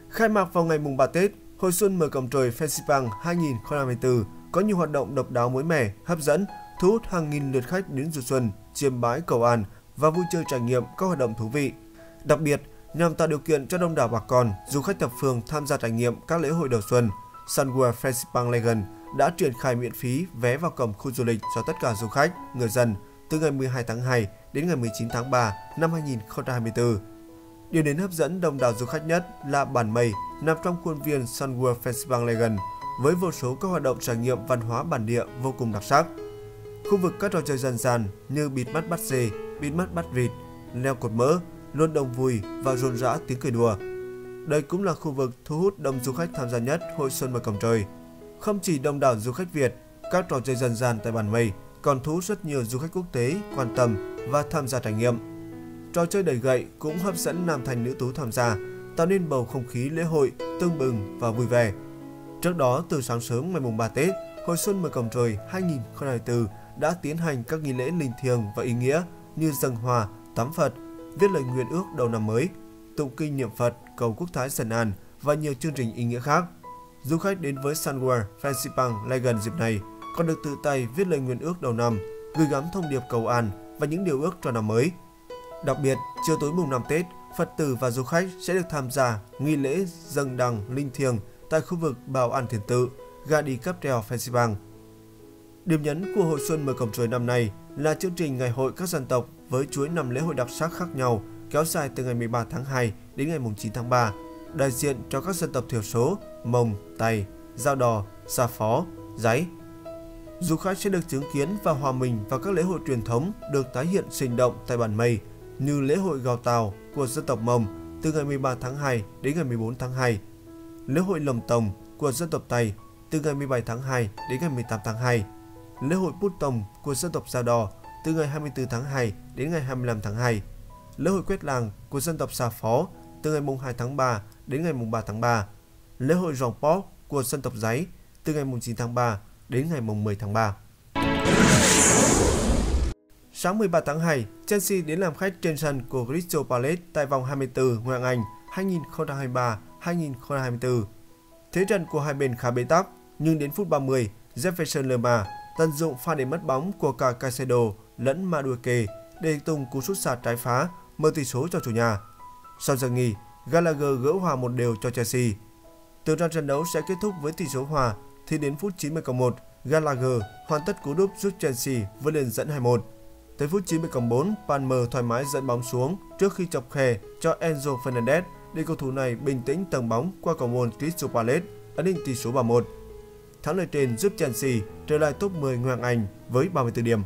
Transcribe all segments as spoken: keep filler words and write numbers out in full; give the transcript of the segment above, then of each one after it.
Khai mạc vào ngày mùng ba Tết, Hội xuân mở cổng trời Festival hai nghìn không trăm hai mươi tư có nhiều hoạt động độc đáo mới mẻ, hấp dẫn, thu hút hàng nghìn lượt khách đến du xuân, chiêm bái cầu an và vui chơi trải nghiệm các hoạt động thú vị. Đặc biệt, nhằm tạo điều kiện cho đông đảo bà con, du khách thập phương tham gia trải nghiệm các lễ hội đầu xuân, Sunworld Festival Legend đã triển khai miễn phí vé vào cổng khu du lịch cho tất cả du khách, người dân từ ngày mười hai tháng hai đến ngày mười chín tháng ba năm hai nghìn không trăm hai mươi tư. Điểm đến hấp dẫn đông đảo du khách nhất là Bản Mây, nằm trong khuôn viên Sunworld Festival Legend với vô số các hoạt động trải nghiệm văn hóa bản địa vô cùng đặc sắc. Khu vực các trò chơi dân gian như bịt mắt bắt dê, bịt mắt bắt vịt, leo cột mỡ luôn đông vui và rộn rã tiếng cười đùa. Đây cũng là khu vực thu hút đông du khách tham gia nhất Hội xuân mở cổng trời. Không chỉ đông đảo du khách Việt, các trò chơi dân gian tại Bản Mây còn thu hút rất nhiều du khách quốc tế quan tâm và tham gia trải nghiệm. Trò chơi đẩy gậy cũng hấp dẫn nam thanh nữ tú tham gia, tạo nên bầu không khí lễ hội tưng bừng và vui vẻ. Trước đó, từ sáng sớm ngày mùng ba Tết, Hội xuân mở cổng trời hai nghìn không trăm hai mươi tư đã tiến hành các nghi lễ linh thiêng và ý nghĩa như dâng hoa, tắm Phật, viết lời nguyện ước đầu năm mới, tụng kinh niệm Phật, cầu quốc thái dân an và nhiều chương trình ý nghĩa khác. Du khách đến với Sunworld Festival Legend dịp này còn được tự tay viết lời nguyện ước đầu năm, gửi gắm thông điệp cầu an và những điều ước cho năm mới. Đặc biệt, chiều tối mùng năm Tết, Phật tử và du khách sẽ được tham gia nghi lễ dâng đằng linh thiêng tại khu vực Bảo An Thiền Tự, ga đi cáp treo Festival. Điểm nhấn của Hội xuân mở cổng trời năm nay là chương trình Ngày hội các dân tộc với chuỗi năm lễ hội đặc sắc khác nhau kéo dài từ ngày mười ba tháng hai đến ngày chín tháng ba, đại diện cho các dân tộc thiểu số Mông, Tày, Dao Đò, Sa Phó, Giấy. Du khách sẽ được chứng kiến và hòa mình vào các lễ hội truyền thống được tái hiện sinh động tại Bản Mây như lễ hội Gào Tàu của dân tộc Mông từ ngày mười ba tháng hai đến ngày mười bốn tháng hai, lễ hội Lồng Tồng của dân tộc Tày từ ngày mười bảy tháng hai đến ngày mười tám tháng hai, lễ hội Pút Tồng của dân tộc Dao Đò từ ngày hai mươi tư tháng hai đến ngày hai mươi lăm tháng hai, lễ hội Quét Làng của dân tộc Sa Phó từ ngày hai tháng ba đến ngày ba tháng ba, lễ hội Ròng Pó của dân tộc Giấy từ ngày chín tháng ba đến ngày mười tháng ba. Sáng mười ba tháng hai, Chelsea đến làm khách trên sân của Crystal Palace tại vòng hai mươi tư Ngoại hạng Anh hai nghìn không trăm hai mươi ba hai nghìn không trăm hai mươi tư. Thế trận của hai bên khá bế tắc, nhưng đến phút ba mươi, Jefferson Lerma tận dụng pha để mất bóng của cả Caicedo lẫn Madueke để tung cú sút phạt trái phá, mở tỷ số cho chủ nhà. Sau giờ nghỉ, Gallagher gỡ hòa một đều cho Chelsea. Tưởng rằng trận đấu sẽ kết thúc với tỷ số hòa, thì đến phút chín mươi cộng một, Gallagher hoàn tất cú đúp giúp Chelsea vươn lên dẫn hai một. Tới phút chín mươi cộng bốn, Palmer thoải mái dẫn bóng xuống trước khi chọc khe cho Enzo Fernandez để cầu thủ này bình tĩnh tầng bóng qua cầu môn Crystal Palace, ấn định tỷ số ba một. Thắng lợi trên giúp Chelsea trở lại top mười Ngoại hạng Anh với ba mươi tư điểm.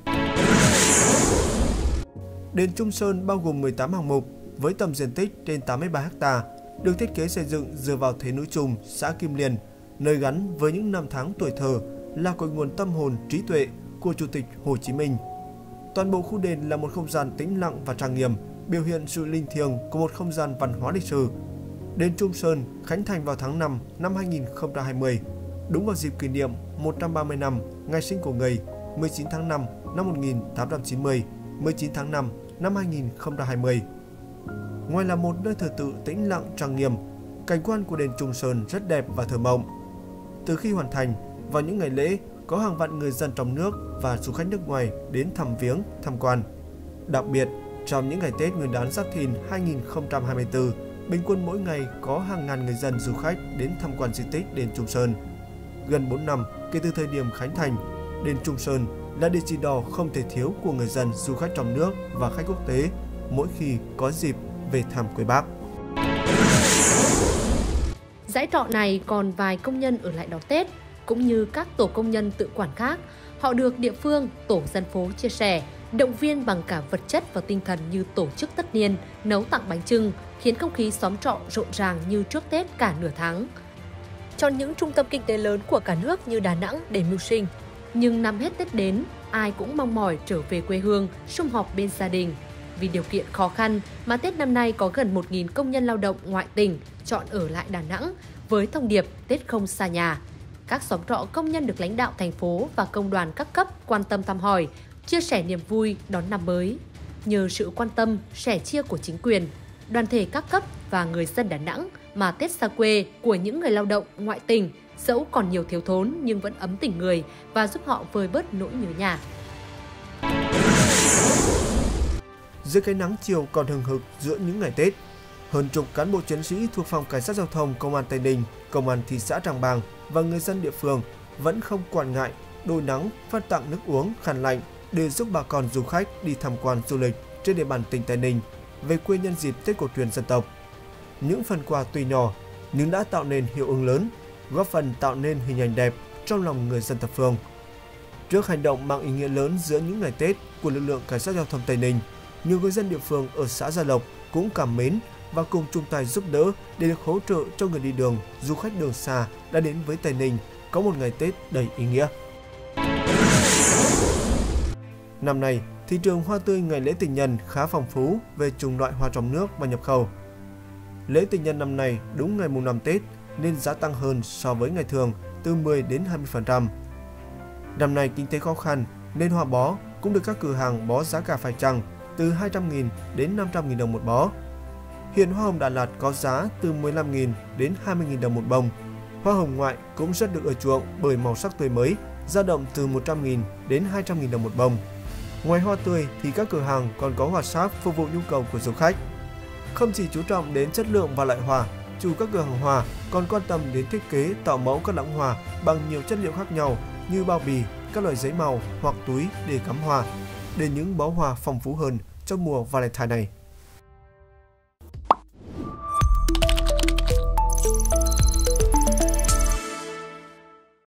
Đền Trung Sơn bao gồm mười tám hạng mục với tổng diện tích trên tám mươi ba ha, được thiết kế xây dựng dựa vào thế núi Trung, xã Kim Liên, nơi gắn với những năm tháng tuổi thơ là cội nguồn tâm hồn trí tuệ của Chủ tịch Hồ Chí Minh. Toàn bộ khu đền là một không gian tĩnh lặng và trang nghiêm, biểu hiện sự linh thiêng của một không gian văn hóa lịch sử. Đền Trung Sơn khánh thành vào tháng năm năm hai nghìn không trăm hai mươi, đúng vào dịp kỷ niệm một trăm ba mươi năm ngày sinh của người mười chín tháng năm năm một nghìn tám trăm chín mươi, mười chín tháng năm năm hai nghìn không trăm hai mươi. Ngoài là một nơi thờ tự tĩnh lặng trang nghiêm, cảnh quan của đền Trung Sơn rất đẹp và thơ mộng. Từ khi hoàn thành, vào những ngày lễ, có hàng vạn người dân trong nước và du khách nước ngoài đến thăm viếng, tham quan. Đặc biệt, trong những ngày Tết Nguyên đán Giáp Thìn hai nghìn không trăm hai mươi tư, bình quân mỗi ngày có hàng ngàn người dân du khách đến tham quan di tích đền Trung Sơn. Gần bốn năm kể từ thời điểm khánh thành, đền Trung Sơn là địa chỉ đỏ không thể thiếu của người dân du khách trong nước và khách quốc tế mỗi khi có dịp về thăm quê Bác. Dãy trọ này còn vài công nhân ở lại đón Tết, cũng như các tổ công nhân tự quản khác. Họ được địa phương, tổ dân phố chia sẻ, động viên bằng cả vật chất và tinh thần như tổ chức tất niên, nấu tặng bánh chưng, khiến không khí xóm trọ rộn ràng như trước Tết cả nửa tháng. Trong những trung tâm kinh tế lớn của cả nước như Đà Nẵng để mưu sinh, nhưng năm hết Tết đến, ai cũng mong mỏi trở về quê hương, sum họp bên gia đình. Vì điều kiện khó khăn mà Tết năm nay có gần một nghìn công nhân lao động ngoại tỉnh chọn ở lại Đà Nẵng với thông điệp Tết không xa nhà. Các xóm trọ công nhân được lãnh đạo thành phố và công đoàn các cấp quan tâm thăm hỏi, chia sẻ niềm vui đón năm mới. Nhờ sự quan tâm, sẻ chia của chính quyền, đoàn thể các cấp và và người dân Đà Nẵng mà Tết xa quê của những người lao động ngoại tỉnh dẫu còn nhiều thiếu thốn nhưng vẫn ấm tình người và giúp họ vơi bớt nỗi nhớ nhà. Dưới cái nắng chiều còn hừng hực giữa những ngày Tết, hơn chục cán bộ chiến sĩ thuộc Phòng Cảnh sát Giao thông Công an Tây Ninh, Công an thị xã Trảng Bàng và người dân địa phương vẫn không quản ngại đôi nắng phát tặng nước uống, khăn lạnh để giúp bà con du khách đi tham quan du lịch trên địa bàn tỉnh Tây Ninh về quê nhân dịp Tết cổ truyền dân tộc. Những phần quà tuy nhỏ nhưng đã tạo nên hiệu ứng lớn, góp phần tạo nên hình ảnh đẹp trong lòng người dân thập phương. Trước hành động mang ý nghĩa lớn giữa những ngày Tết của lực lượng Cảnh sát Giao thông Tây Ninh, nhiều người dân địa phương ở xã Gia Lộc cũng cảm mến và cùng chung tay giúp đỡ để được hỗ trợ cho người đi đường, du khách đường xa đã đến với Tây Ninh có một ngày Tết đầy ý nghĩa. Năm nay, thị trường hoa tươi ngày lễ tình nhân khá phong phú về chủng loại hoa trong nước và nhập khẩu. Lễ tình nhân năm nay đúng ngày mùng năm Tết nên giá tăng hơn so với ngày thường từ mười đến hai mươi phần trăm. Năm nay kinh tế khó khăn nên hoa bó cũng được các cửa hàng bó giá cả phải chăng từ hai trăm nghìn đến năm trăm nghìn đồng một bó. Hiện hoa hồng Đà Lạt có giá từ mười lăm nghìn đến hai mươi nghìn đồng một bông. Hoa hồng ngoại cũng rất được ưa chuộng bởi màu sắc tươi mới, dao động từ một trăm nghìn đến hai trăm nghìn đồng một bông. Ngoài hoa tươi thì các cửa hàng còn có hoa sáp phục vụ nhu cầu của du khách. Không chỉ chú trọng đến chất lượng và loại hoa, chủ các cửa hàng hoa còn quan tâm đến thiết kế tạo mẫu các lãng hoa bằng nhiều chất liệu khác nhau như bao bì, các loại giấy màu hoặc túi để cắm hoa, để những bó hoa phong phú hơn trong mùa Valentine này.